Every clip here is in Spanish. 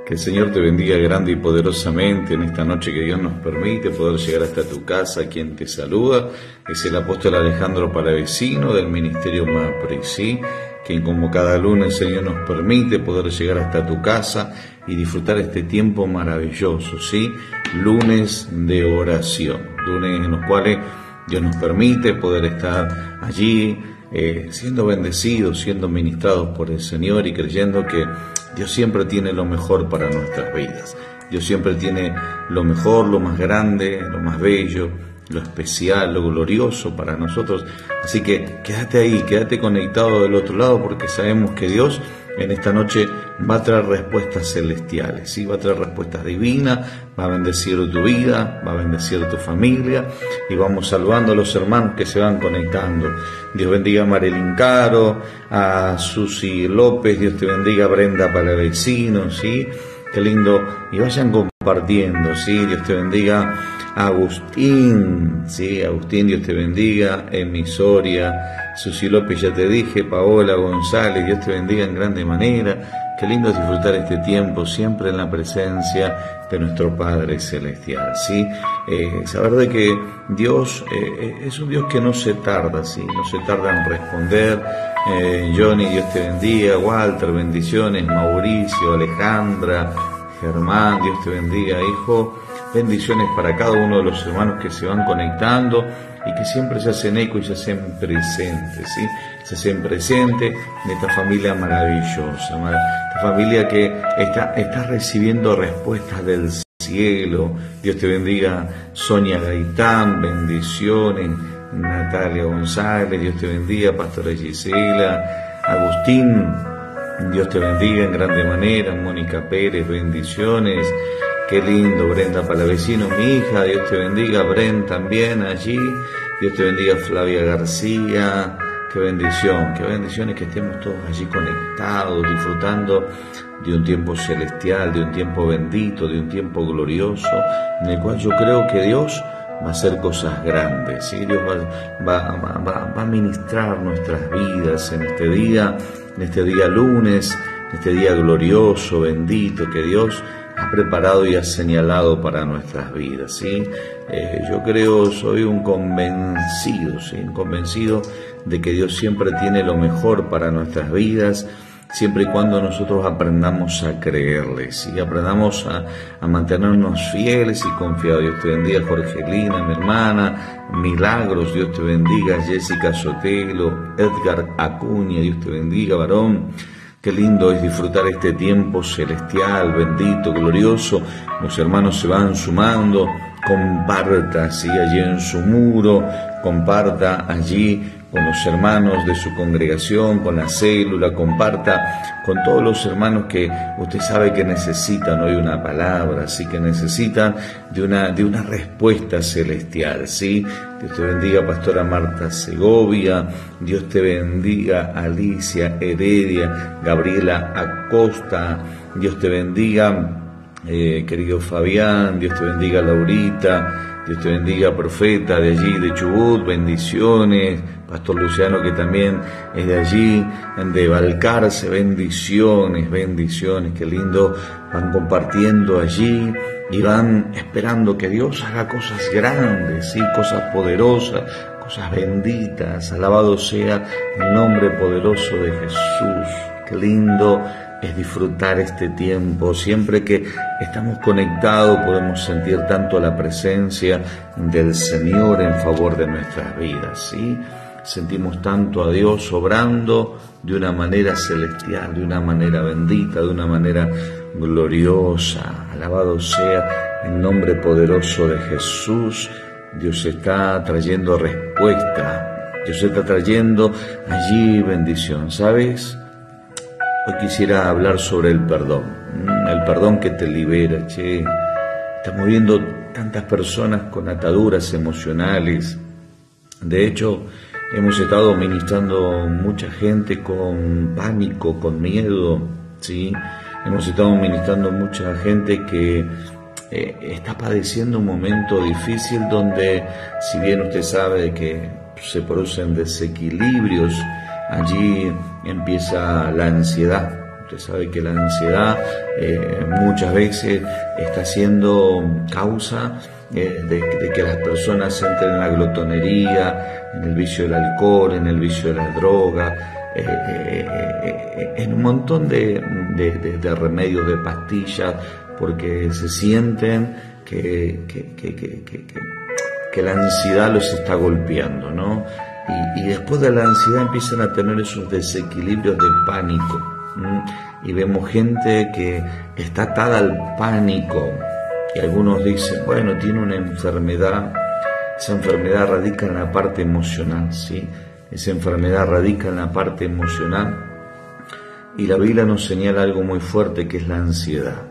Que el Señor te bendiga grande y poderosamente en esta noche que Dios nos permite poder llegar hasta tu casa. Quien te saluda es el apóstol Alejandro Palavecino del Ministerio MAPRI, ¿sí? Quien como cada lunes el Señor nos permite poder llegar hasta tu casa y disfrutar este tiempo maravilloso, ¿sí? Lunes de oración, lunes en los cuales Dios nos permite poder estar allí siendo bendecidos, siendo ministrados por el Señor y creyendo que Dios siempre tiene lo mejor para nuestras vidas. Dios siempre tiene lo mejor, lo más grande, lo más bello, lo especial, lo glorioso para nosotros. Así que quédate ahí, quédate conectado del otro lado, porque sabemos que Dios en esta noche va a traer respuestas celestiales, ¿sí? Va a traer respuestas divinas, va a bendecir tu vida, va a bendecir tu familia, y vamos saludando a los hermanos que se van conectando. Dios bendiga a Marilyn Caro, a Susi López, Dios te bendiga a Brenda Palavecino, ¿sí? Qué lindo, y vayan compartiendo, ¿sí? Dios te bendiga a Agustín, ¿sí? Agustín, Dios te bendiga, Emisoria, Susi López, ya te dije, Paola González, Dios te bendiga en grande manera. Qué lindo disfrutar este tiempo siempre en la presencia de nuestro Padre Celestial, ¿sí? Saber de que Dios es un Dios que no se tarda, ¿sí? No se tarda en responder. Johnny, Dios te bendiga, Walter, bendiciones, Mauricio, Alejandra, Germán, Dios te bendiga, hijo. Bendiciones para cada uno de los hermanos que se van conectando y que siempre se hacen eco y se hacen presentes, ¿sí? Se hacen presentes de esta familia maravillosa, esta familia que está recibiendo respuestas del cielo. Dios te bendiga, Sonia Gaitán, bendiciones, Natalia González, Dios te bendiga, Pastora Gisela, Agustín, Dios te bendiga en grande manera, Mónica Pérez, bendiciones. Qué lindo, Brenda Palavecino, mi hija, Dios te bendiga, Bren también allí, Dios te bendiga, Flavia García, qué bendiciones que estemos todos allí conectados, disfrutando de un tiempo celestial, de un tiempo bendito, de un tiempo glorioso, en el cual yo creo que Dios va a hacer cosas grandes, ¿sí? Dios va a ministrar nuestras vidas en este día lunes, en este día glorioso, bendito, que Dios ha preparado y ha señalado para nuestras vidas, ¿sí? Yo creo, soy un convencido, ¿sí? Un convencido de que Dios siempre tiene lo mejor para nuestras vidas, siempre y cuando nosotros aprendamos a creerle, ¿sí? Aprendamos a mantenernos fieles y confiados. Dios te bendiga, Jorgelina, mi hermana, Milagros, Dios te bendiga, Jessica Sotelo, Edgar Acuña, Dios te bendiga, varón. Qué lindo es disfrutar este tiempo celestial, bendito, glorioso. Los hermanos se van sumando. Comparta, ¿sí? Allí en su muro, comparta allí con los hermanos de su congregación, con la célula, comparta con todos los hermanos que usted sabe que necesitan hoy una palabra, ¿sí? Que necesitan de una respuesta celestial, ¿sí? Dios te bendiga, Pastora Marta Segovia, Dios te bendiga, Alicia Heredia, Gabriela Acosta, Dios te bendiga, querido Fabián, Dios te bendiga, Laurita, Dios te bendiga, profeta de allí, de Chubut, bendiciones, Pastor Luciano que también es de allí, de Balcarce, bendiciones, qué lindo, van compartiendo allí y van esperando que Dios haga cosas grandes, ¿sí? Cosas poderosas, cosas benditas, alabado sea el nombre poderoso de Jesús. Qué lindo es disfrutar este tiempo. Siempre que estamos conectados podemos sentir tanto la presencia del Señor en favor de nuestras vidas, ¿sí? Sentimos tanto a Dios obrando de una manera celestial, de una manera bendita, de una manera gloriosa. Alabado sea el nombre poderoso de Jesús. Dios está trayendo respuesta. Dios está trayendo allí bendición. ¿Sabes? Hoy quisiera hablar sobre el perdón que te libera, che. Estamos viendo tantas personas con ataduras emocionales. De hecho, hemos estado ministrando mucha gente con pánico, con miedo, ¿sí? Hemos estado ministrando mucha gente que está padeciendo un momento difícil donde, si bien usted sabe de que se producen desequilibrios, allí empieza la ansiedad, Usted sabe que la ansiedad muchas veces está siendo causa de que las personas entren en la glotonería, en el vicio del alcohol, en el vicio de la droga, en un montón de remedios, de pastillas, porque se sienten que la ansiedad los está golpeando, ¿no? Y después de la ansiedad empiezan a tener esos desequilibrios de pánico, y vemos gente que está atada al pánico, y algunos dicen, bueno, tiene una enfermedad, esa enfermedad radica en la parte emocional, ¿sí? Esa enfermedad radica en la parte emocional, y la Biblia nos señala algo muy fuerte, que es la ansiedad.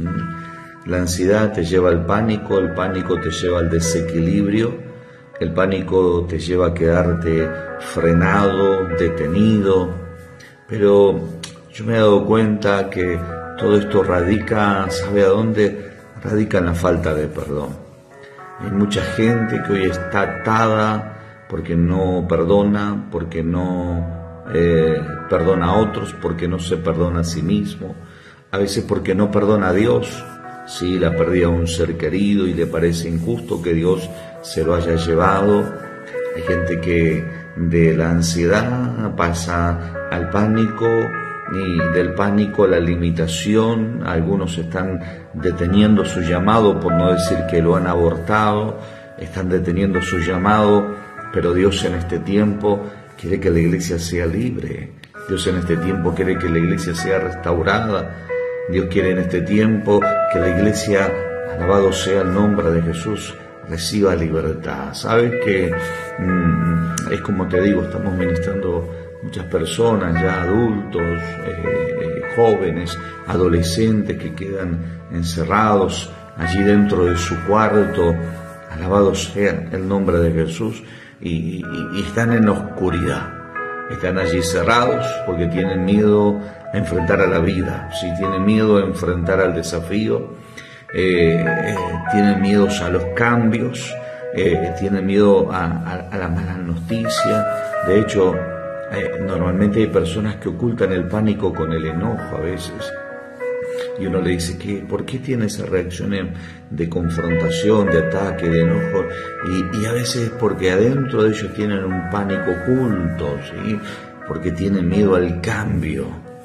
La ansiedad te lleva al pánico, el pánico te lleva al desequilibrio, el pánico te lleva a quedarte frenado, detenido, pero yo me he dado cuenta que todo esto radica, ¿sabe a dónde? Radica en la falta de perdón. Hay mucha gente que hoy está atada porque no perdona, porque no perdona a otros, porque no se perdona a sí mismo, a veces porque no perdona a Dios. Sí, la pérdida de un ser querido y le parece injusto que Dios se lo haya llevado. Hay gente que de la ansiedad pasa al pánico, y del pánico a la limitación. Algunos están deteniendo su llamado, por no decir que lo han abortado, están deteniendo su llamado, pero Dios en este tiempo quiere que la iglesia sea libre. Dios en este tiempo quiere que la iglesia sea restaurada. Dios quiere en este tiempo que la iglesia, alabado sea el nombre de Jesús, reciba libertad. Sabes que es como te digo, estamos ministrando muchas personas, ya adultos, jóvenes, adolescentes que quedan encerrados allí dentro de su cuarto, alabado sea el nombre de Jesús, y están en la oscuridad. Están allí cerrados porque tienen miedo a enfrentar a la vida, ¿sí? Tienen miedo a enfrentar al desafío, tienen miedos a los cambios, tienen miedo a la mala noticia. De hecho, normalmente hay personas que ocultan el pánico con el enojo a veces. Y uno le dice, ¿por qué tiene esa reacción de confrontación, de ataque, de enojo? Y a veces es porque adentro de ellos tienen un pánico oculto, ¿sí? Porque tienen miedo al cambio.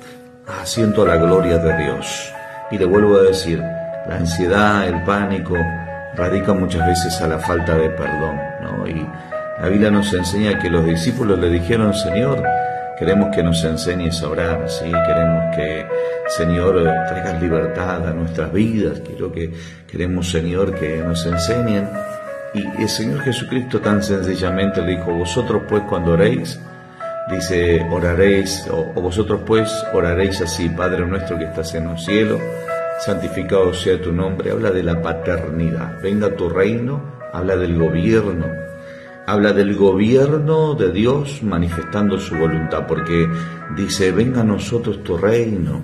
Siento la gloria de Dios. Y le vuelvo a decir, la ansiedad, el pánico, radica muchas veces a la falta de perdón, ¿no? Y la Biblia nos enseña que los discípulos le dijeron, Señor, queremos que nos enseñes a orar, ¿sí? Queremos que, Señor, traigas libertad a nuestras vidas. Queremos, Señor, que nos enseñen. Y el Señor Jesucristo tan sencillamente le dijo, vosotros pues cuando oréis, dice, oraréis, o vosotros pues oraréis así, Padre nuestro que estás en los cielos, santificado sea tu nombre. Habla de la paternidad. Venga tu reino, habla del gobierno. Habla del gobierno de Dios manifestando su voluntad, porque dice, venga a nosotros tu reino,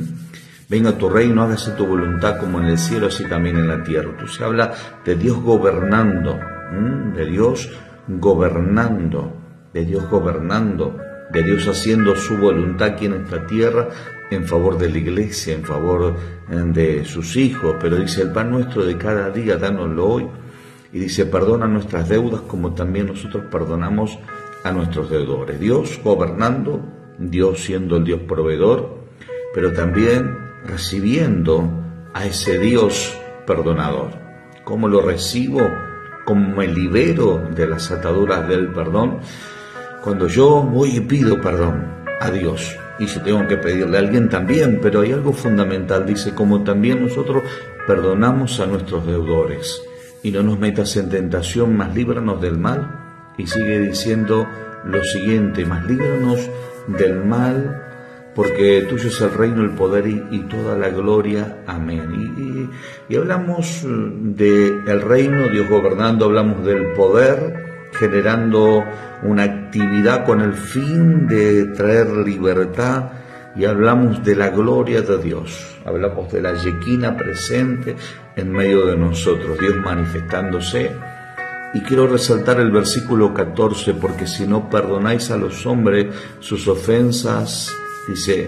venga tu reino, hágase tu voluntad como en el cielo, así también en la tierra. Entonces habla de Dios gobernando, de Dios gobernando, de Dios gobernando, de Dios haciendo su voluntad aquí en esta tierra en favor de la iglesia, en favor de sus hijos. Pero dice, el pan nuestro de cada día, dánoslo hoy. Y dice, perdona nuestras deudas como también nosotros perdonamos a nuestros deudores. Dios gobernando, Dios siendo el Dios proveedor, pero también recibiendo a ese Dios perdonador. ¿Cómo lo recibo? ¿Cómo me libero de las ataduras del perdón? Cuando yo voy y pido perdón a Dios. Y si tengo que pedirle a alguien también, pero hay algo fundamental. Dice, como también nosotros perdonamos a nuestros deudores. Y no nos metas en tentación, mas líbranos del mal. Y sigue diciendo lo siguiente, mas líbranos del mal, porque tuyo es el reino, el poder y toda la gloria. Amén. Y hablamos del reino, Dios gobernando, hablamos del poder, generando una actividad con el fin de traer libertad. Y hablamos de la gloria de Dios, hablamos de la Shekinah presente en medio de nosotros, Dios manifestándose. Y quiero resaltar el versículo 14, porque si no perdonáis a los hombres sus ofensas, dice,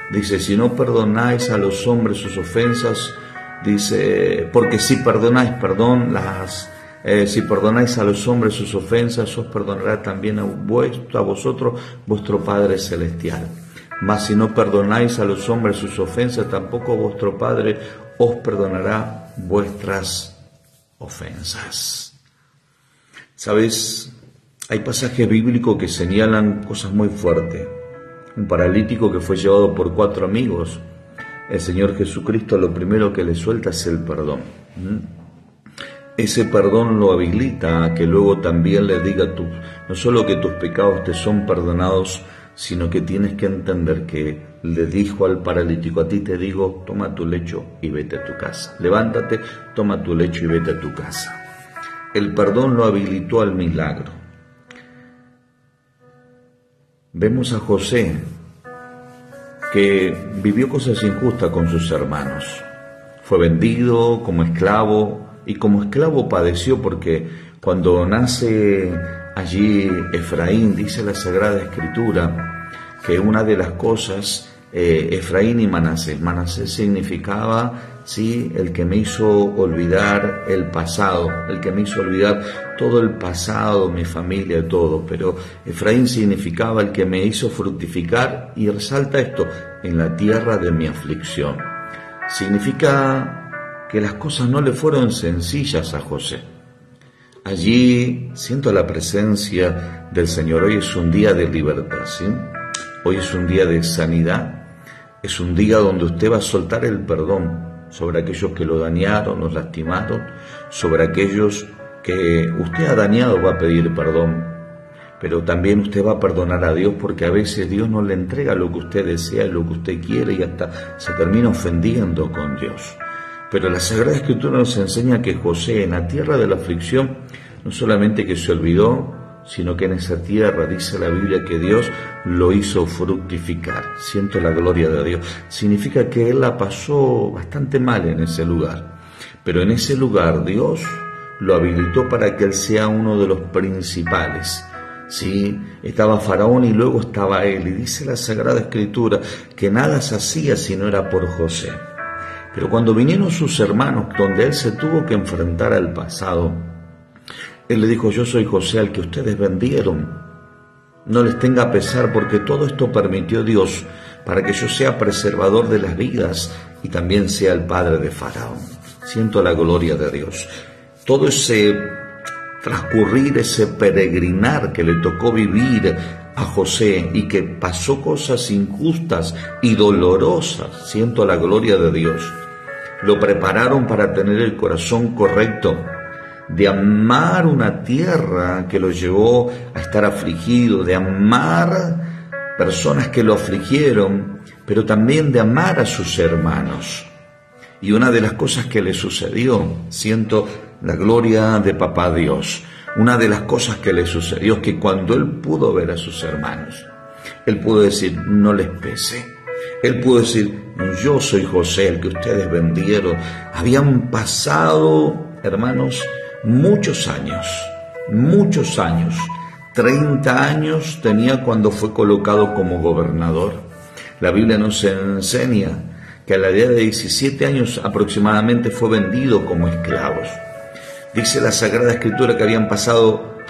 Dice, si no perdonáis a los hombres sus ofensas, dice, porque si perdonáis, si perdonáis a los hombres sus ofensas, os perdonará también a vosotros vuestro Padre Celestial. Mas si no perdonáis a los hombres sus ofensas, tampoco vuestro Padre os perdonará vuestras ofensas. ¿Sabes? Hay pasajes bíblicos que señalan cosas muy fuertes. Un paralítico que fue llevado por 4 amigos. El Señor Jesucristo lo primero que le suelta es el perdón. Ese perdón lo habilita a que luego también le diga no solo que tus pecados te son perdonados, sino que tienes que entender que le dijo al paralítico, a ti te digo, toma tu lecho y vete a tu casa. Levántate, toma tu lecho y vete a tu casa. El perdón lo habilitó al milagro. Vemos a José, que vivió cosas injustas con sus hermanos. Fue vendido como esclavo, y como esclavo padeció porque cuando nace allí Efraín, dice la Sagrada Escritura, que una de las cosas, Efraín y Manasés significaba, sí, el que me hizo olvidar el pasado, el que me hizo olvidar todo el pasado, mi familia, todo, pero Efraín significaba el que me hizo fructificar, y resalta esto, en la tierra de mi aflicción. Significa que las cosas no le fueron sencillas a José. Allí siento la presencia del Señor. Hoy es un día de libertad, ¿sí? Hoy es un día de sanidad. Es un día donde usted va a soltar el perdón sobre aquellos que lo dañaron, los lastimaron, sobre aquellos que usted ha dañado, va a pedir perdón. Pero también usted va a perdonar a Dios, porque a veces Dios no le entrega lo que usted desea y lo que usted quiere, y hasta se termina ofendiendo con Dios. Pero la Sagrada Escritura nos enseña que José, en la tierra de la aflicción, no solamente que se olvidó, sino que en esa tierra, dice la Biblia, que Dios lo hizo fructificar. Siento la gloria de Dios. Significa que él la pasó bastante mal en ese lugar. Pero en ese lugar Dios lo habilitó para que él sea uno de los principales. Sí, estaba Faraón y luego estaba él. Y dice la Sagrada Escritura que nada se hacía si no era por José. Pero cuando vinieron sus hermanos, donde él se tuvo que enfrentar al pasado, él le dijo, yo soy José al que ustedes vendieron. No les tenga pesar, porque todo esto permitió Dios para que yo sea preservador de las vidas y también sea el padre de Faraón. Siento la gloria de Dios. Todo ese transcurrir, ese peregrinar que le tocó vivir a José y que pasó cosas injustas y dolorosas, siento la gloria de Dios, lo prepararon para tener el corazón correcto, de amar una tierra que lo llevó a estar afligido, de amar personas que lo afligieron, pero también de amar a sus hermanos. Y una de las cosas que le sucedió, siento la gloria de Papá Dios, una de las cosas que le sucedió es que cuando él pudo ver a sus hermanos, él pudo decir, no les pese. Él pudo decir, yo soy José, el que ustedes vendieron. Habían pasado, hermanos, muchos años, 30 años tenía cuando fue colocado como gobernador. La Biblia nos enseña que a la edad de 17 años aproximadamente fue vendido como esclavos. Dice la Sagrada Escritura que habían pasado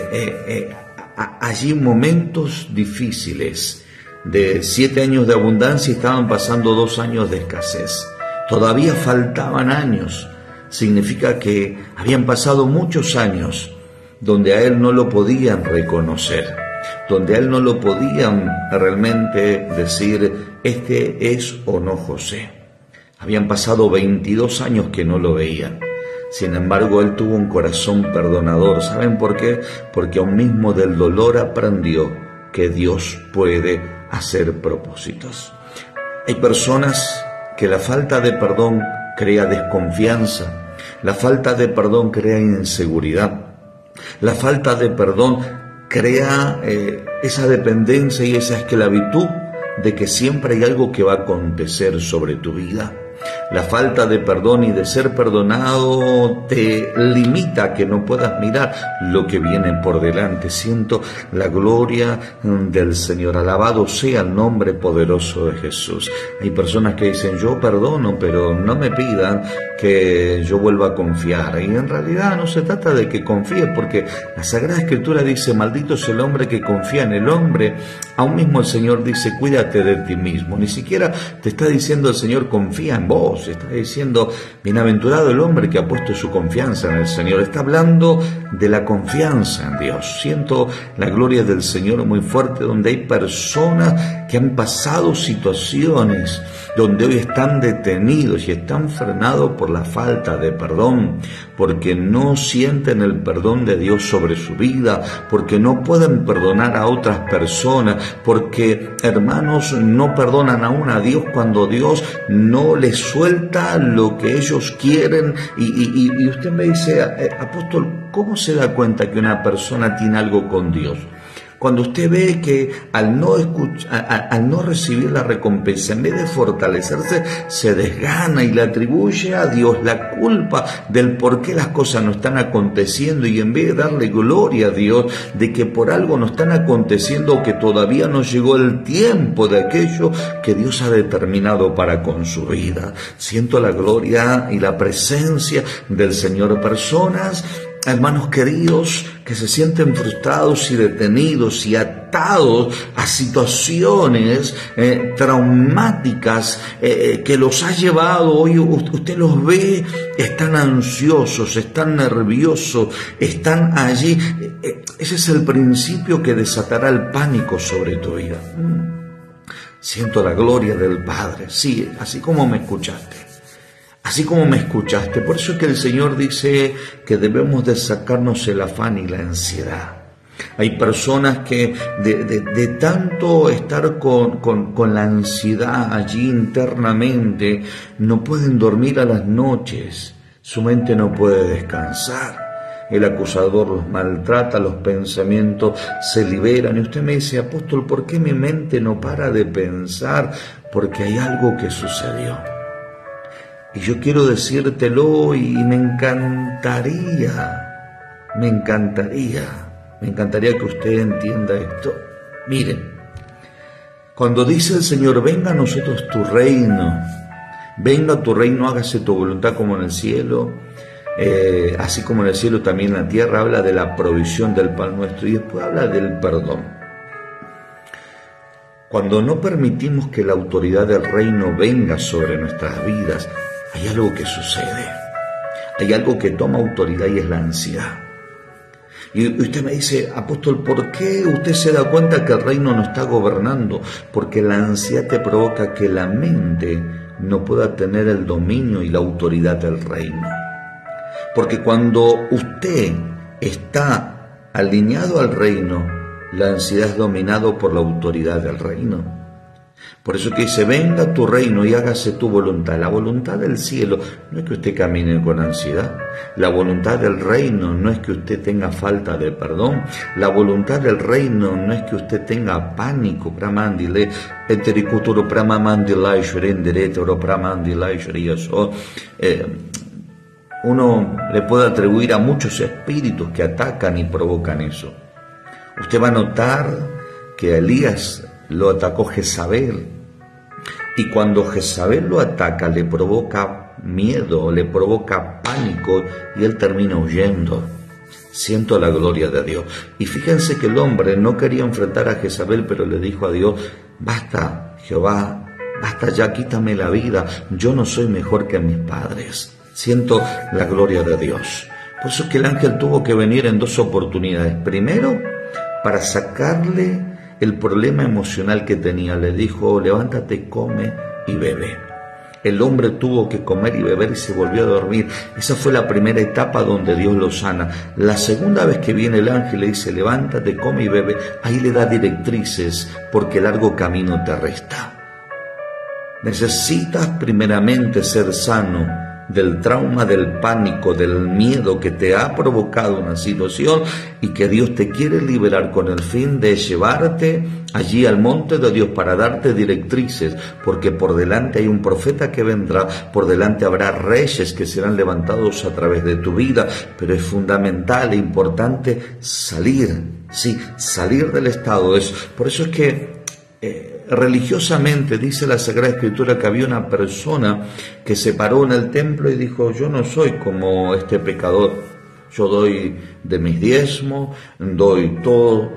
allí momentos difíciles. De 7 años de abundancia estaban pasando 2 años de escasez. Todavía faltaban años. Significa que habían pasado muchos años donde a él no lo podían reconocer, donde a él no lo podían realmente decir, este es o no José. Habían pasado 22 años que no lo veían. Sin embargo, él tuvo un corazón perdonador. ¿Saben por qué? Porque aún mismo del dolor aprendió que Dios puede hacer propósitos. Hay personas que la falta de perdón crea desconfianza, la falta de perdón crea inseguridad, la falta de perdón crea esa dependencia y esa esclavitud de que siempre hay algo que va a acontecer sobre tu vida. La falta de perdón y de ser perdonado te limita a que no puedas mirar lo que viene por delante. Siento la gloria del Señor. Alabado sea el nombre poderoso de Jesús. Hay personas que dicen, yo perdono, pero no me pidan que yo vuelva a confiar. Y en realidad no se trata de que confíes, porque la Sagrada Escritura dice, maldito es el hombre que confía en el hombre. Aún mismo el Señor dice, cuídate de ti mismo. Ni siquiera te está diciendo el Señor, confía en vos. Está diciendo, bienaventurado el hombre que ha puesto su confianza en el Señor. Está hablando de la confianza en Dios. Siento la gloria del Señor muy fuerte, donde hay personas que han pasado situaciones donde hoy están detenidos y están frenados por la falta de perdón, porque no sienten el perdón de Dios sobre su vida, porque no pueden perdonar a otras personas, porque, hermanos, no perdonan aún a Dios cuando Dios no les suelta lo que ellos quieren. Y usted me dice, apóstol, ¿cómo se da cuenta que una persona tiene algo con Dios? Cuando usted ve que al no recibir la recompensa, en vez de fortalecerse, se desgana y le atribuye a Dios la culpa del por qué las cosas no están aconteciendo, y en vez de darle gloria a Dios de que por algo no están aconteciendo o que todavía no llegó el tiempo de aquello que Dios ha determinado para con su vida. Siento la gloria y la presencia del Señor. Personas, hermanos queridos, que se sienten frustrados y detenidos y atados a situaciones traumáticas que los ha llevado, hoy usted los ve, están ansiosos, están nerviosos, están allí. Ese es el principio que desatará el pánico sobre tu vida. Siento la gloria del Padre, sí, así como me escuchaste. Así como me escuchaste. Por eso es que el Señor dice que debemos de sacarnos el afán y la ansiedad. Hay personas que de tanto estar con la ansiedad allí internamente, no pueden dormir a las noches. Su mente no puede descansar. El acusador los maltrata, los pensamientos se liberan. Y usted me dice, apóstol, ¿por qué mi mente no para de pensar? Porque hay algo que sucedió. Y yo quiero decírtelo, y me encantaría que usted entienda esto. Miren, cuando dice el Señor, venga a nosotros tu reino, hágase tu voluntad como en el cielo, así como en el cielo también en la tierra, habla de la provisión del pan nuestro, y después habla del perdón. Cuando no permitimos que la autoridad del reino venga sobre nuestras vidas, hay algo que sucede, hay algo que toma autoridad, y es la ansiedad. Y usted me dice, apóstol, ¿por qué usted se da cuenta que el reino no está gobernando? Porque la ansiedad te provoca que la mente no pueda tener el dominio y la autoridad del reino. Porque cuando usted está alineado al reino, la ansiedad es dominado por la autoridad del reino. Por eso que dice, venga tu reino y hágase tu voluntad. La voluntad del cielo no es que usted camine con ansiedad. La voluntad del reino no es que usted tenga falta de perdón. La voluntad del reino no es que usted tenga pánico. Uno le puede atribuir a muchos espíritus que atacan y provocan eso. Usted va a notar que a Elías lo atacó Jezabel, y cuando Jezabel lo ataca le provoca miedo, le provoca pánico, y él termina huyendo. Siento la gloria de Dios. Y fíjense que el hombre no quería enfrentar a Jezabel, pero le dijo a Dios, basta, Jehová, basta ya, quítame la vida, yo no soy mejor que mis padres. Siento la gloria de Dios. Por eso es que el ángel tuvo que venir en dos oportunidades. Primero, para sacarle el problema emocional que tenía. Le dijo, levántate, come y bebe. El hombre tuvo que comer y beber y se volvió a dormir. Esa fue la primera etapa donde Dios lo sana. La segunda vez que viene el ángel le dice, levántate, come y bebe, ahí le da directrices, porque el largo camino te resta. Necesitas primeramente ser sano del trauma, del pánico, del miedo que te ha provocado una situación y que Dios te quiere liberar con el fin de llevarte allí al monte de Dios para darte directrices, porque por delante hay un profeta que vendrá, por delante habrá reyes que serán levantados a través de tu vida, pero es fundamental e importante salir, sí, salir del estado. Por eso es que religiosamente dice la Sagrada Escritura que había una persona que se paró en el templo y dijo: yo no soy como este pecador, yo doy de mis diezmos, doy todo,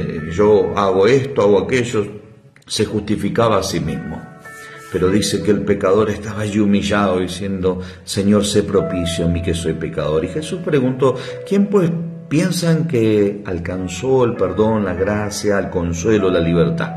yo hago esto, hago aquello. Se justificaba a sí mismo, pero dice que el pecador estaba allí humillado diciendo: Señor, sé propicio a mí que soy pecador. Y Jesús preguntó: ¿quién pues piensan que alcanzó el perdón, la gracia, el consuelo, la libertad?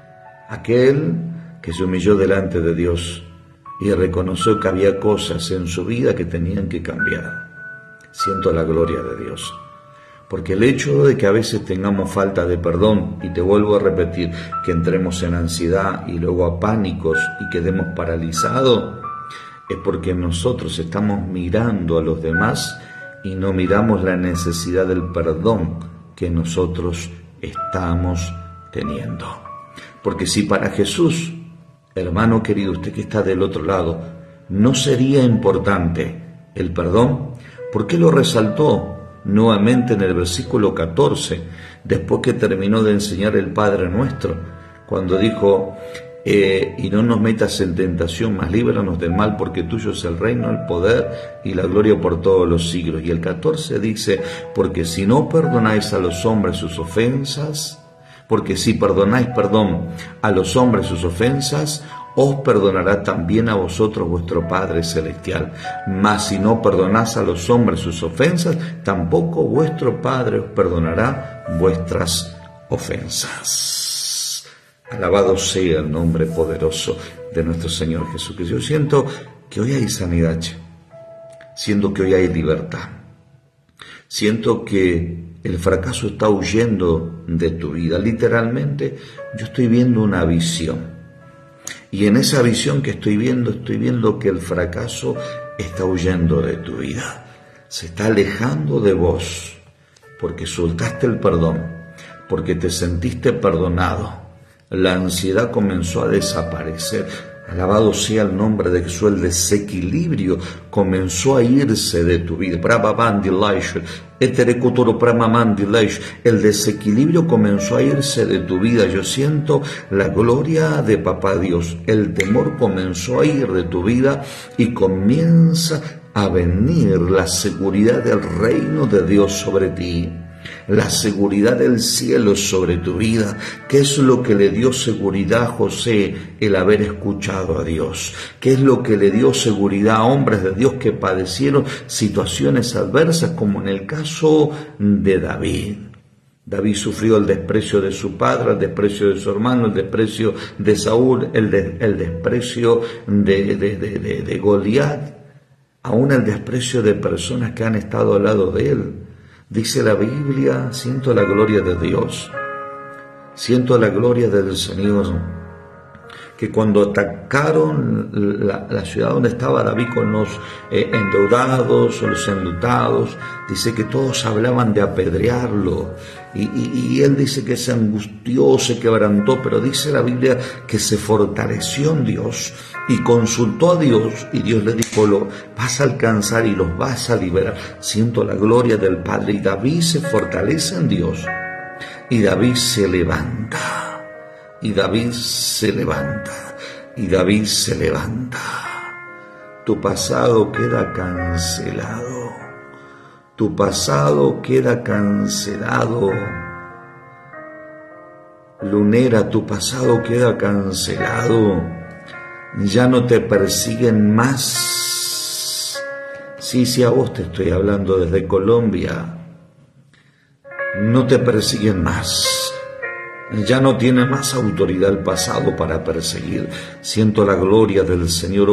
Aquel que se humilló delante de Dios y reconoció que había cosas en su vida que tenían que cambiar. Siento la gloria de Dios, porque el hecho de que a veces tengamos falta de perdón, y te vuelvo a repetir, que entremos en ansiedad y luego a pánicos y quedemos paralizados, es porque nosotros estamos mirando a los demás y no miramos la necesidad del perdón que nosotros estamos teniendo. Porque si para Jesús, hermano querido, usted que está del otro lado, no sería importante el perdón, ¿por qué lo resaltó nuevamente en el versículo 14, después que terminó de enseñar el Padre Nuestro, cuando dijo: y no nos metas en tentación, mas líbranos del mal, porque tuyo es el reino, el poder y la gloria por todos los siglos? Y el 14 dice: porque si no perdonáis a los hombres sus ofensas, porque si perdonáis, a los hombres sus ofensas, os perdonará también a vosotros vuestro Padre Celestial. Mas si no perdonás a los hombres sus ofensas, tampoco vuestro Padre os perdonará vuestras ofensas. Alabado sea el nombre poderoso de nuestro Señor Jesucristo. Yo siento que hoy hay sanidad, siento que hoy hay libertad, siento que el fracaso está huyendo de tu vida. Literalmente, yo estoy viendo una visión. Y en esa visión que estoy viendo que el fracaso está huyendo de tu vida. Se está alejando de vos, porque soltaste el perdón, porque te sentiste perdonado. La ansiedad comenzó a desaparecer. Alabado sea el nombre de Jesús. El desequilibrio comenzó a irse de tu vida. El desequilibrio comenzó a irse de tu vida. Yo siento la gloria de Papá Dios. El temor comenzó a ir de tu vida y comienza a venir la seguridad del reino de Dios sobre ti. La seguridad del cielo sobre tu vida. ¿Qué es lo que le dio seguridad a José? El haber escuchado a Dios. ¿Qué es lo que le dio seguridad a hombres de Dios que padecieron situaciones adversas, como en el caso de David? David sufrió el desprecio de su padre, el desprecio de su hermano, el desprecio de Saúl, el desprecio de Goliat, aún el desprecio de personas que han estado al lado de él. Dice la Biblia: siento la gloria de Dios, siento la gloria del Señor, que cuando atacaron la ciudad donde estaba David con los endeudados o los enlutados, dice que todos hablaban de apedrearlo, y él dice que se angustió, se quebrantó, pero dice la Biblia que se fortaleció en Dios y consultó a Dios, y Dios le dijo: lo vas a alcanzar y los vas a liberar. Siento la gloria del Padre. Y David se fortalece en Dios, y David se levanta, y David se levanta, y David se levanta. Tu pasado queda cancelado, tu pasado queda cancelado. Lunera, tu pasado queda cancelado. Ya no te persiguen más. Sí, a vos te estoy hablando desde Colombia. No te persiguen más. Ya no tiene más autoridad el pasado para perseguir. Siento la gloria del Señor.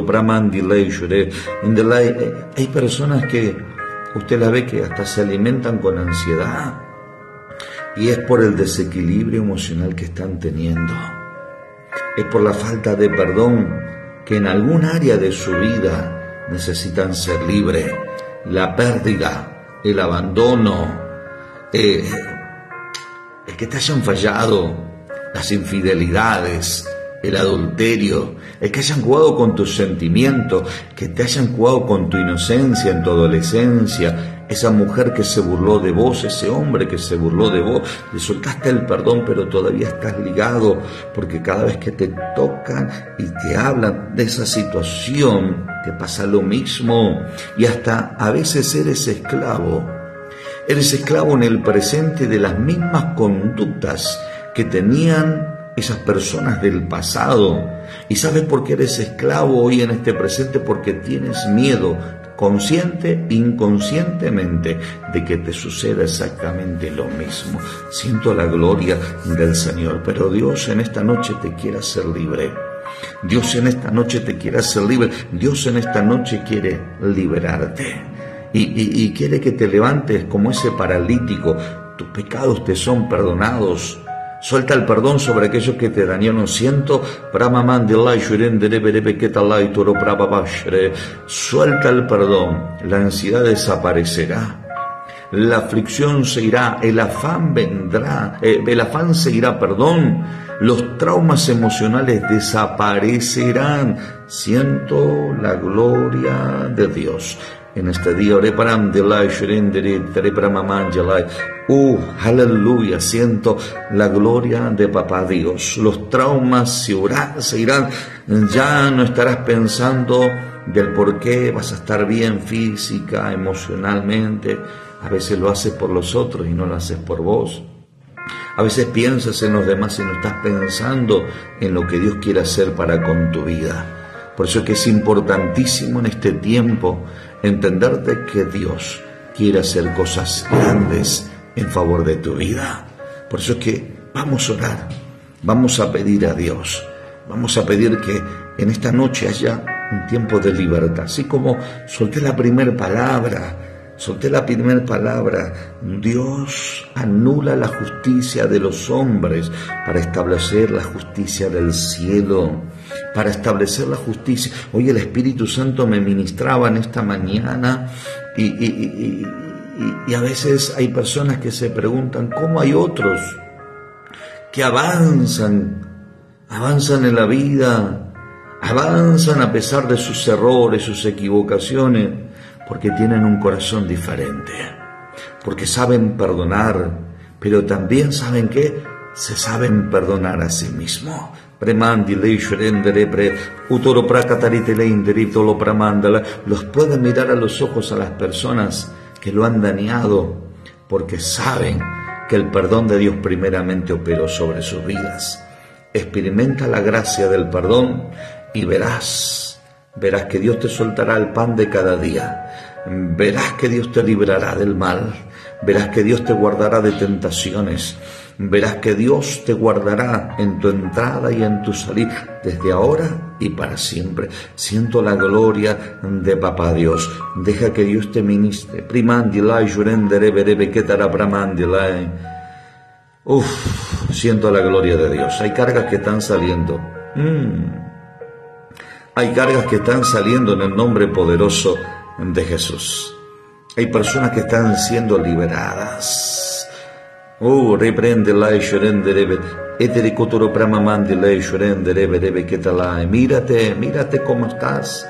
Hay personas que usted la ve que hasta se alimentan con ansiedad, y es por el desequilibrio emocional que están teniendo. Es por la falta de perdón que en algún área de su vida necesitan ser libres. La pérdida, el abandono, el que te hayan fallado, las infidelidades, el adulterio, el que hayan jugado con tus sentimientos, que te hayan jugado con tu inocencia en tu adolescencia, esa mujer que se burló de vos, ese hombre que se burló de vos, le soltaste el perdón pero todavía estás ligado, porque cada vez que te tocan y te hablan de esa situación, te pasa lo mismo, y hasta a veces eres esclavo en el presente de las mismas conductas que tenían esas personas del pasado. ¿Y sabes por qué eres esclavo hoy en este presente? Porque tienes miedo, consciente, inconscientemente, de que te suceda exactamente lo mismo. Siento la gloria del Señor, pero Dios en esta noche te quiere hacer libre. Dios en esta noche te quiere hacer libre. Dios en esta noche quiere liberarte. Y quiere que te levantes como ese paralítico. Tus pecados te son perdonados. Suelta el perdón sobre aquellos que te dañaron. Suelta el perdón. La ansiedad desaparecerá. La aflicción se irá. El afán vendrá. El afán se irá, perdón. Los traumas emocionales desaparecerán. Siento la gloria de Dios. En este día, aleluya, siento la gloria de Papá Dios. Los traumas se irán. Ya no estarás pensando del por qué vas a estar bien física, emocionalmente. A veces lo haces por los otros y no lo haces por vos. A veces piensas en los demás y no estás pensando en lo que Dios quiere hacer para con tu vida. Por eso es que es importantísimo en este tiempo entenderte que Dios quiere hacer cosas grandes en favor de tu vida. Por eso es que vamos a orar, vamos a pedir a Dios, vamos a pedir que en esta noche haya un tiempo de libertad. Así como solté la primera palabra, Dios anula la justicia de los hombres para establecer la justicia del cielo, para establecer la justicia. Hoy el Espíritu Santo me ministraba en esta mañana y a veces hay personas que se preguntan cómo hay otros que avanzan en la vida, avanzan a pesar de sus errores, sus equivocaciones, porque tienen un corazón diferente, porque saben perdonar, pero también saben que se saben perdonar a sí mismos. Los pueden mirar a los ojos a las personas que lo han dañado, porque saben que el perdón de Dios primeramente operó sobre sus vidas. Experimenta la gracia del perdón y verás que Dios te soltará el pan de cada día. Verás que Dios te librará del mal. Verás que Dios te guardará de tentaciones. Verás que Dios te guardará en tu entrada y en tu salida, desde ahora y para siempre. Siento la gloria de Papá Dios. Deja que Dios te ministre. Siento la gloria de Dios. Hay cargas que están saliendo. Hay cargas que están saliendo en el nombre poderoso de Jesús. Hay personas que están siendo liberadas. Mírate cómo estás.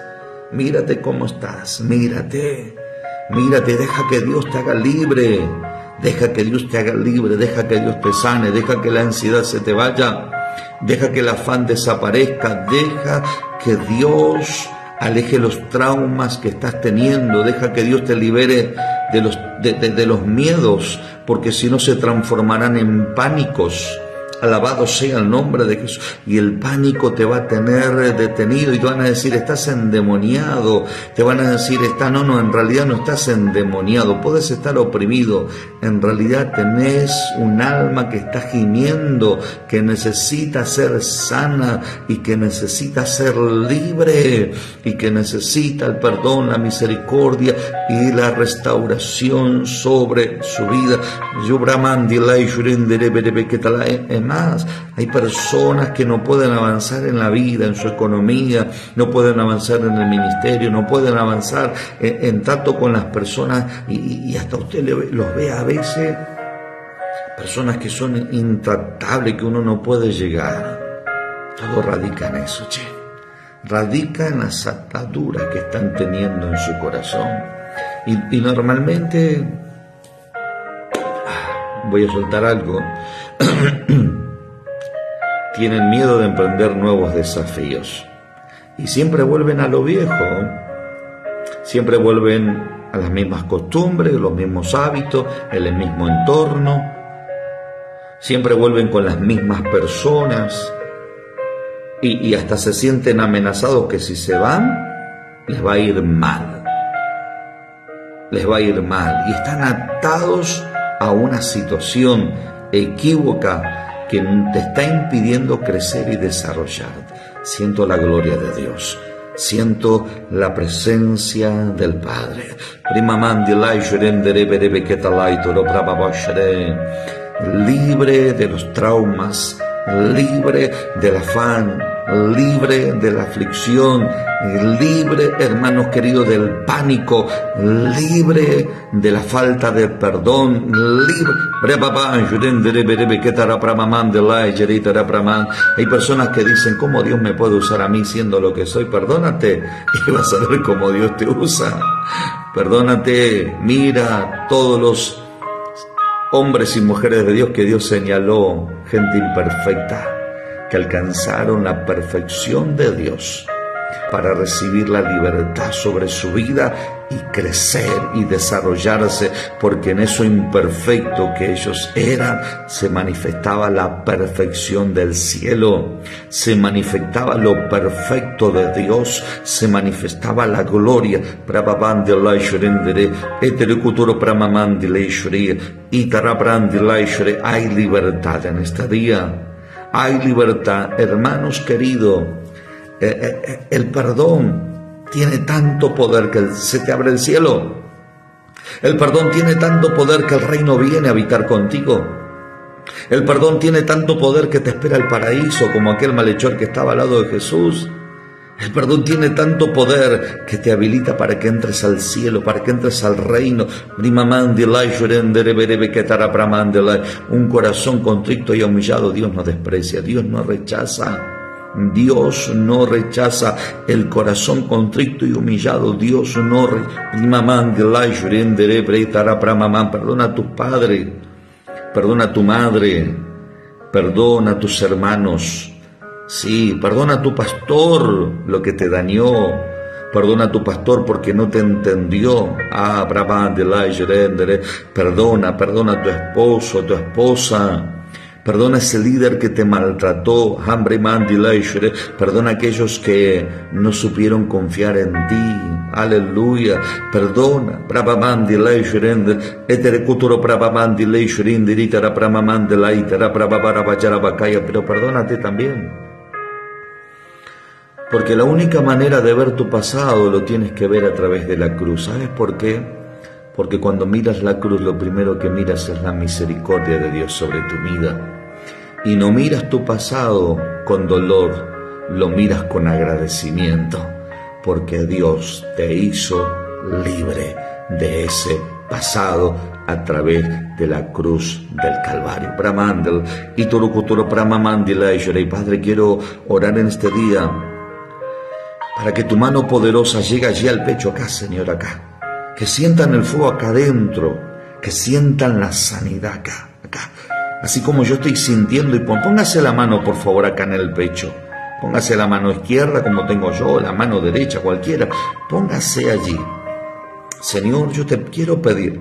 Mírate, deja que Dios te haga libre. Deja que Dios te sane, deja que la ansiedad se te vaya. Deja que el afán desaparezca, deja que Dios aleje los traumas que estás teniendo, deja que Dios te libere de los miedos, porque si no se transformarán en pánicos. Alabado sea el nombre de Jesús. Y el pánico te va a tener detenido y te van a decir, estás endemoniado. Te van a decir, no, en realidad no estás endemoniado. Puedes estar oprimido. En realidad tenés un alma que está gimiendo, que necesita ser sana y que necesita ser libre y que necesita el perdón, la misericordia y la restauración sobre su vida. más. Hay personas que no pueden avanzar en la vida, en su economía, no pueden avanzar en el ministerio, no pueden avanzar en trato con las personas y hasta usted los ve a veces, personas que son intratables, que uno no puede llegar. Todo radica en eso, che. Radica en las ataduras que están teniendo en su corazón. Y normalmente, voy a soltar algo, tienen miedo de emprender nuevos desafíos. Y siempre vuelven a lo viejo, siempre vuelven a las mismas costumbres, los mismos hábitos, el mismo entorno, siempre vuelven con las mismas personas. Y hasta se sienten amenazados que si se van, les va a ir mal. Les va a ir mal. Y están atados a una situación equívoca que te está impidiendo crecer y desarrollar. Siento la gloria de Dios. Siento la presencia del Padre. Libre de los traumas, libre del afán, libre de la aflicción, libre, hermanos queridos, del pánico, libre de la falta de perdón, libre. Hay personas que dicen, ¿cómo Dios me puede usar a mí siendo lo que soy? Perdónate y vas a ver cómo Dios te usa. Perdónate, mira todos los hombres y mujeres de Dios que Dios señaló, gente imperfecta, que alcanzaron la perfección de Dios para recibir la libertad sobre su vida y crecer y desarrollarse, porque en eso imperfecto que ellos eran se manifestaba la perfección del cielo, se manifestaba lo perfecto de Dios, se manifestaba la gloria. Hay libertad en este día, hay libertad, hermanos queridos. El perdón tiene tanto poder que se te abre el cielo. El perdón tiene tanto poder que el reino viene a habitar contigo. El perdón tiene tanto poder que te espera el paraíso, como aquel malhechor que estaba al lado de Jesús. El perdón tiene tanto poder que te habilita para que entres al cielo, para que entres al reino. Un corazón contrito y humillado Dios no desprecia, Dios no rechaza. Dios no rechaza el corazón contrito y humillado. Dios no perdona a tus padres, perdona a tu madre, perdona a tus hermanos. Sí, perdona a tu pastor lo que te dañó. Perdona a tu pastor porque no te entendió. Perdona a tu esposo, a tu esposa. Perdona a ese líder que te maltrató. Perdona a aquellos que no supieron confiar en ti. Aleluya. Perdona. Pero perdónate también. Porque la única manera de ver tu pasado lo tienes que ver a través de la cruz. ¿Sabes por qué? Porque cuando miras la cruz, lo primero que miras es la misericordia de Dios sobre tu vida. Y no miras tu pasado con dolor, lo miras con agradecimiento, porque Dios te hizo libre de ese pasado a través de la cruz del Calvario. Padre, quiero orar en este día para que tu mano poderosa llegue allí al pecho acá, Señor, acá. Que sientan el fuego acá adentro, que sientan la sanidad acá. Así como yo estoy sintiendo, y póngase la mano, por favor, acá en el pecho. Póngase la mano izquierda, como tengo yo, la mano derecha, cualquiera. Póngase allí. Señor, yo te quiero pedir.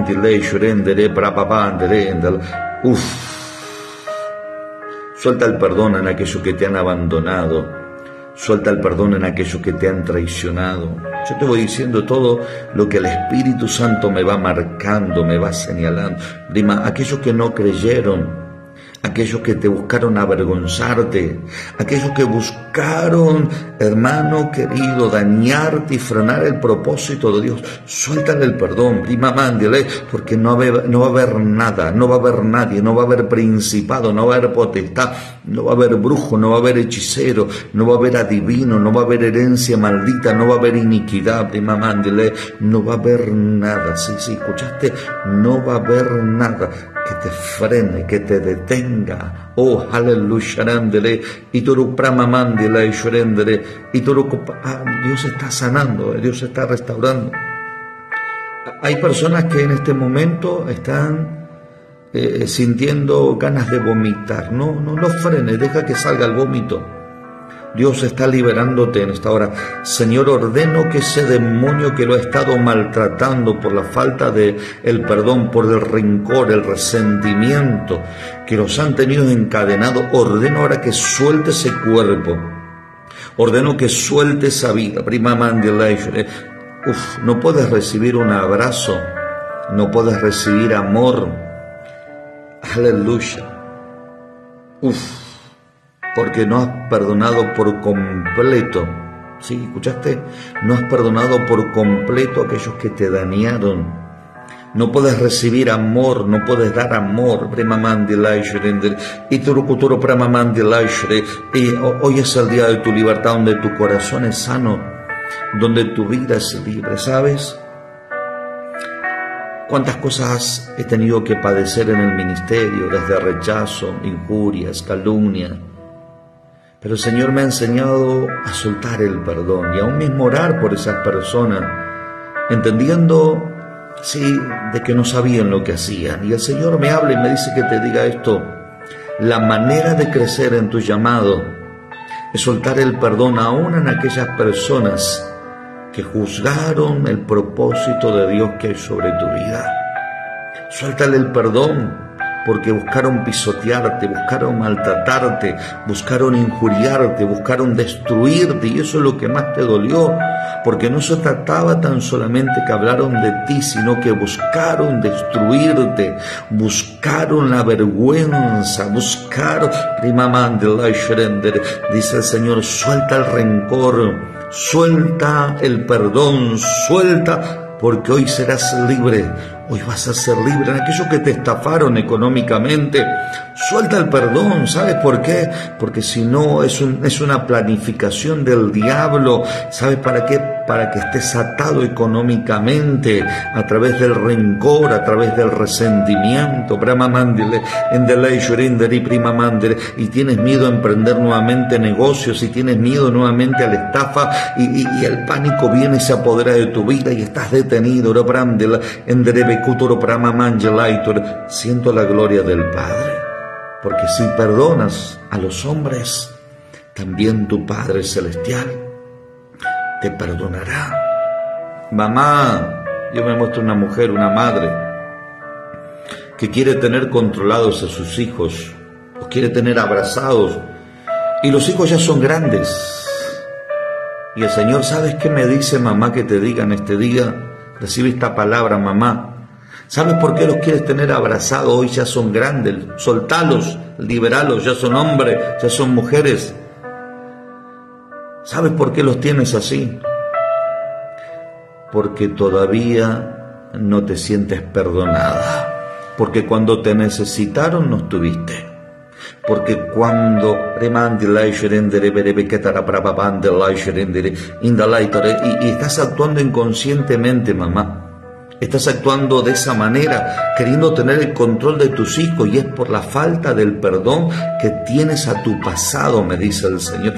Suelta el perdón en aquellos que te han abandonado. Suelta el perdón en aquellos que te han traicionado. Yo te voy diciendo todo lo que el Espíritu Santo me va marcando, me va señalando. Aquellos que no creyeron, aquellos que te buscaron avergonzarte, aquellos que buscaron, hermano querido, dañarte y frenar el propósito de Dios. Suéltale el perdón, prima mándele, porque no va a haber nada, no va a haber nadie, no va a haber principado, no va a haber potestad, no va a haber brujo, no va a haber hechicero, no va a haber adivino, no va a haber herencia maldita, no va a haber iniquidad, prima mándele, no va a haber nada. Sí, escuchaste, no va a haber nada que te frene, que te detenga. Oh, aleluya, y Dios está sanando, Dios está restaurando. Hay personas que en este momento están sintiendo ganas de vomitar. No frenes, deja que salga el vómito. Dios está liberándote en esta hora. Señor, ordeno que ese demonio que lo ha estado maltratando por la falta de el perdón, por el rencor, el resentimiento que los han tenido encadenados, ordeno ahora que suelte ese cuerpo. Ordeno que suelte esa vida. Prima Mandela. No puedes recibir un abrazo, no puedes recibir amor. Aleluya. Porque no has perdonado por completo. ¿Sí? ¿Escuchaste? No has perdonado por completo a aquellos que te dañaron. No puedes recibir amor, no puedes dar amor. Y hoy es el día de tu libertad, donde tu corazón es sano, donde tu vida es libre. ¿Sabes cuántas cosas he tenido que padecer en el ministerio? Desde rechazo, injurias, calumnia. Pero el Señor me ha enseñado a soltar el perdón y aún mismo orar por esas personas, entendiendo, sí, de que no sabían lo que hacían. Y el Señor me habla y me dice que te diga esto: la manera de crecer en tu llamado es soltar el perdón aún en aquellas personas que juzgaron el propósito de Dios que hay sobre tu vida. Suéltale el perdón, porque buscaron pisotearte, buscaron maltratarte, buscaron injuriarte, buscaron destruirte, y eso es lo que más te dolió, porque no se trataba tan solamente que hablaron de ti, sino que buscaron destruirte, buscaron la vergüenza, buscaron, dice el Señor, suelta el rencor, suelta el perdón, suelta, porque hoy serás libre. Hoy vas a ser libre. En aquellos que te estafaron económicamente, suelta el perdón. ¿Sabes por qué? Porque si no es una planificación del diablo. ¿Sabes para qué? Para que estés atado económicamente a través del rencor, a través del resentimiento. Y tienes miedo a emprender nuevamente negocios, y tienes miedo nuevamente a la estafa, y el pánico viene y se apodera de tu vida y estás detenido. Siento la gloria del Padre, porque si perdonas a los hombres, también tu Padre Celestial te perdonará. Mamá, yo me muestro una mujer, una madre, que quiere tener controlados a sus hijos, los quiere tener abrazados, y los hijos ya son grandes. Y el Señor, ¿sabes qué me dice, mamá, que te diga en este día? Recibe esta palabra, mamá. ¿Sabes por qué los quieres tener abrazados? Hoy ya son grandes. Soltalos, liberalos, ya son hombres, ya son mujeres. ¿Sabes por qué los tienes así? Porque todavía no te sientes perdonada. Porque cuando te necesitaron no estuviste. Porque cuando y estás actuando inconscientemente, mamá. Estás actuando de esa manera, queriendo tener el control de tus hijos, y es por la falta del perdón que tienes a tu pasado, me dice el Señor.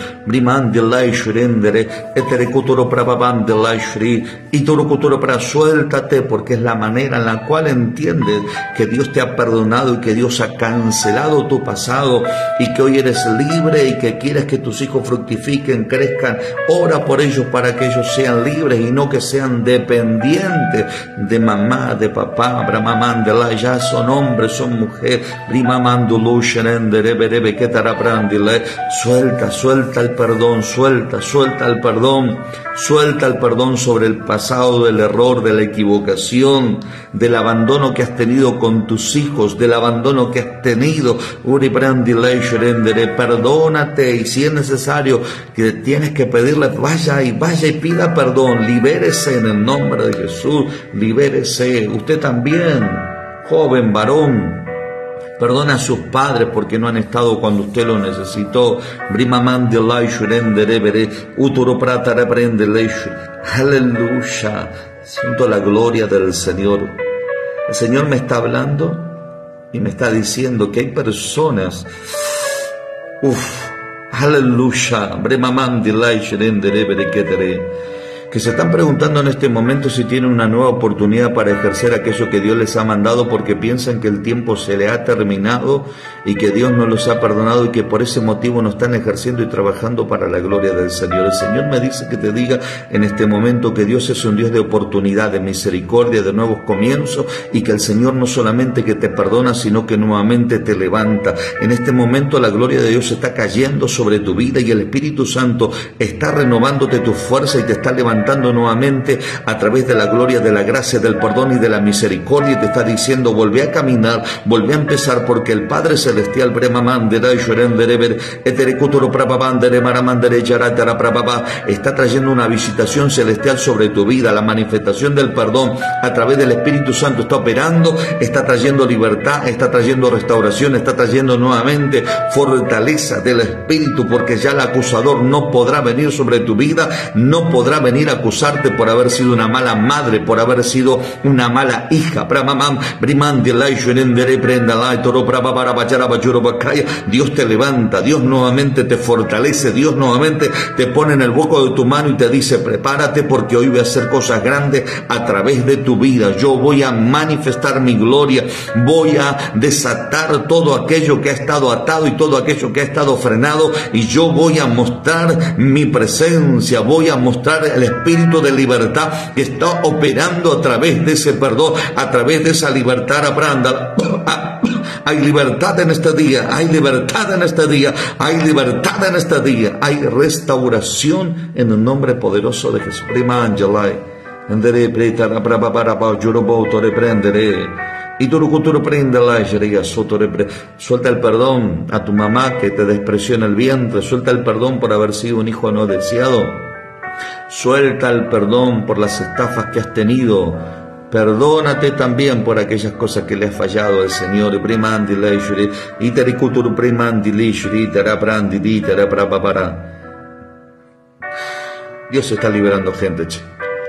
Suéltate, porque es la manera en la cual entiendes que Dios te ha perdonado y que Dios ha cancelado tu pasado, y que hoy eres libre y que quieres que tus hijos fructifiquen, crezcan. Ora por ellos para que ellos sean libres y no que sean dependientes de mamá, de papá, Brahmamandela, ya son hombres, son mujeres, Brimamandulu, Sherendere, Ketarabrandile, suelta el perdón, suelta el perdón sobre el pasado, del error, de la equivocación, del abandono que has tenido con tus hijos, del abandono que has tenido, Uribrandile, Sherendere, perdónate, y si es necesario que tienes que pedirle, vaya y pida perdón, libérese en el nombre de Jesús, libérese. Usted también, joven, varón, perdona a sus padres porque no han estado cuando usted lo necesitó. Aleluya. Siento la gloria del Señor. El Señor me está hablando y me está diciendo que hay personas, aleluya, que se están preguntando en este momento si tienen una nueva oportunidad para ejercer aquello que Dios les ha mandado, porque piensan que el tiempo se le ha terminado y que Dios no los ha perdonado, y que por ese motivo no están ejerciendo y trabajando para la gloria del Señor. El Señor me dice que te diga en este momento que Dios es un Dios de oportunidad, de misericordia, de nuevos comienzos, y que el Señor no solamente que te perdona, sino que nuevamente te levanta. En este momento la gloria de Dios está cayendo sobre tu vida y el Espíritu Santo está renovándote tu fuerza y te está levantando nuevamente a través de la gloria, de la gracia, del perdón y de la misericordia, y te está diciendo: volvé a caminar, volvé a empezar, porque el Padre Celestial está trayendo una visitación celestial sobre tu vida. La manifestación del perdón a través del Espíritu Santo está operando, está trayendo libertad, está trayendo restauración, está trayendo nuevamente fortaleza del Espíritu, porque ya el acusador no podrá venir sobre tu vida, no podrá venir a acusarte por haber sido una mala madre, por haber sido una mala hija. Dios te levanta, Dios nuevamente te fortalece, Dios nuevamente te pone en el hueco de tu mano y te dice: prepárate, porque hoy voy a hacer cosas grandes a través de tu vida. Yo voy a manifestar mi gloria, voy a desatar todo aquello que ha estado atado y todo aquello que ha estado frenado, y yo voy a mostrar mi presencia, voy a mostrar el espíritu de libertad que está operando a través de ese perdón, a través de esa libertad. Hay libertad en este día, hay libertad en este día, hay libertad en este día, hay restauración en el nombre poderoso de Jesús. Suelta el perdón a tu mamá que te despreció en el vientre, suelta el perdón por haber sido un hijo no deseado, suelta el perdón por las estafas que has tenido. Perdónate también por aquellas cosas que le has fallado al Señor. Dios está liberando gente, che.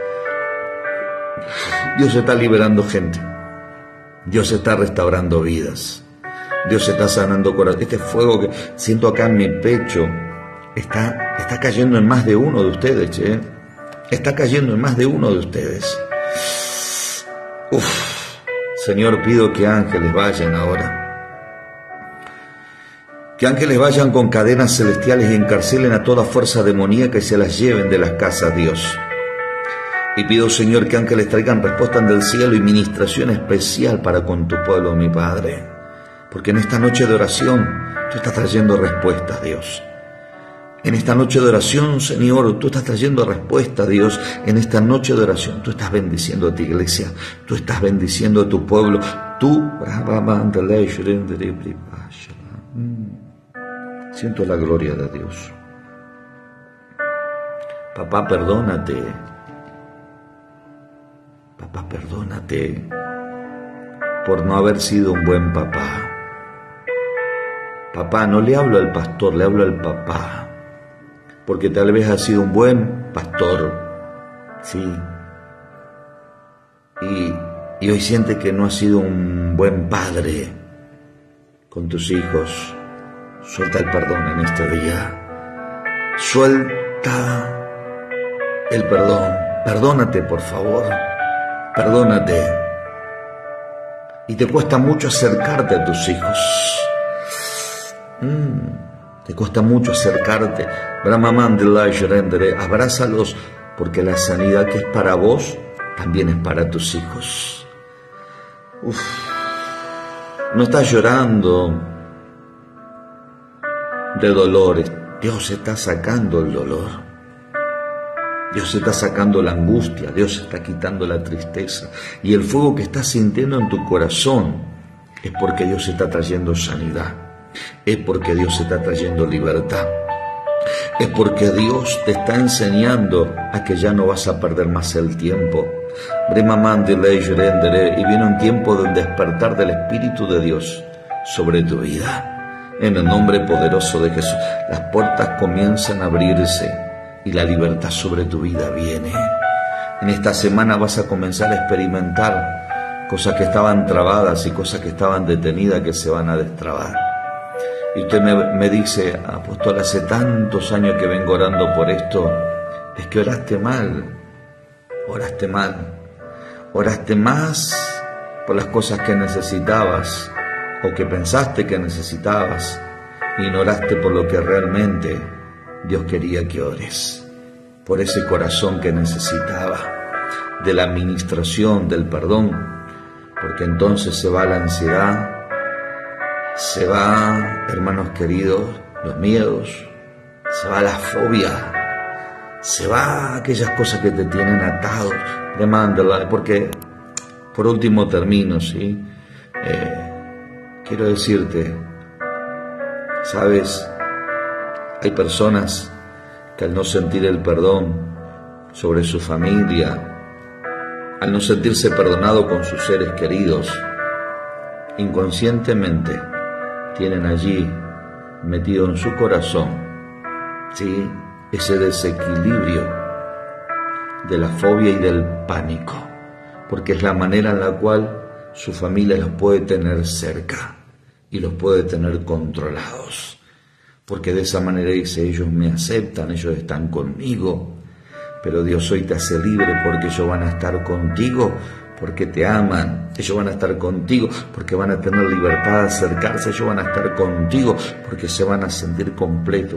Dios está liberando gente. Dios está restaurando vidas. Dios está sanando corazones. Este fuego que siento acá en mi pecho está cayendo en más de uno de ustedes, che. Está cayendo en más de uno de ustedes. Señor, pido que ángeles vayan ahora. Que ángeles vayan con cadenas celestiales y encarcelen a toda fuerza demoníaca y se las lleven de las casas, Dios. Y pido, Señor, que ángeles traigan respuestas del cielo y ministración especial para con tu pueblo, mi Padre. Porque en esta noche de oración tú estás trayendo respuestas, Dios. En esta noche de oración, Señor, tú estás trayendo respuesta, Dios. En esta noche de oración, tú estás bendiciendo a tu iglesia, tú estás bendiciendo a tu pueblo. Siento la gloria de Dios. Papá, perdónate. Papá, perdónate por no haber sido un buen papá. Papá, no le hablo al pastor, le hablo al papá. Porque tal vez has sido un buen pastor, sí, y hoy siente que no has sido un buen padre con tus hijos. Suelta el perdón en este día, suelta el perdón, perdónate por favor, perdónate. Y te cuesta mucho acercarte a tus hijos. Te cuesta mucho acercarte. Abrázalos, porque la sanidad que es para vos también es para tus hijos. No estás llorando de dolores. Dios está sacando el dolor. Dios está sacando la angustia. Dios está quitando la tristeza. Y el fuego que estás sintiendo en tu corazón es porque Dios está trayendo sanidad. Es porque Dios está trayendo libertad. Es porque Dios te está enseñando a que ya no vas a perder más el tiempo. Y viene un tiempo del despertar del Espíritu de Dios sobre tu vida. En el nombre poderoso de Jesús, las puertas comienzan a abrirse y la libertad sobre tu vida viene. En esta semana vas a comenzar a experimentar cosas que estaban trabadas y cosas que estaban detenidas que se van a destrabar. Y usted me dice, apóstol, hace tantos años que vengo orando por esto. Es que oraste mal, oraste más por las cosas que necesitabas o que pensaste que necesitabas, y no oraste por lo que realmente Dios quería que ores, por ese corazón que necesitaba, de la administración, del perdón, porque entonces se va la ansiedad, se va, hermanos queridos, los miedos, se va la fobia, se va aquellas cosas que te tienen atados. Demándala, porque por último termino, ¿sí? Quiero decirte, sabes, hay personas que al no sentir el perdón sobre su familia, al no sentirse perdonado con sus seres queridos, inconscientemente tienen allí metido en su corazón, ¿sí?, ese desequilibrio de la fobia y del pánico, porque es la manera en la cual su familia los puede tener cerca y los puede tener controlados, porque de esa manera dice, ellos me aceptan, ellos están conmigo, pero Dios hoy te hace libre porque ellos van a estar contigo, porque te aman, ellos van a estar contigo, porque van a tener libertad de acercarse, ellos van a estar contigo, porque se van a sentir completos.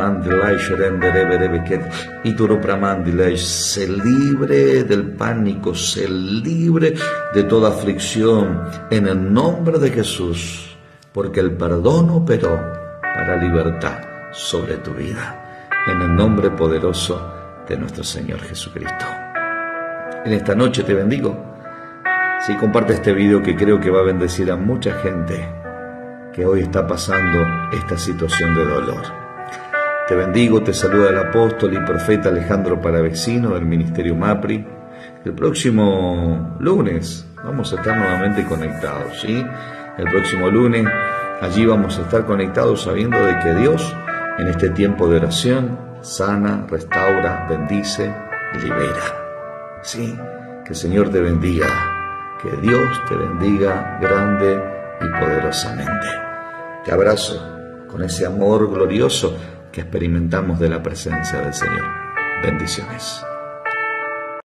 Se libre del pánico, se libre de toda aflicción, en el nombre de Jesús, porque el perdón operó para libertad sobre tu vida, en el nombre poderoso de nuestro Señor Jesucristo. En esta noche te bendigo. Si comparte este video, que creo que va a bendecir a mucha gente que hoy está pasando esta situación de dolor. Te bendigo, te saluda el apóstol y profeta Alejandro Paravecino del Ministerio MAPRI. El próximo lunes vamos a estar nuevamente conectados, ¿sí? El próximo lunes allí vamos a estar conectados sabiendo de que Dios en este tiempo de oración sana, restaura, bendice, libera. ¿Sí? Que el Señor te bendiga. Que Dios te bendiga grande y poderosamente. Te abrazo con ese amor glorioso que experimentamos de la presencia del Señor. Bendiciones.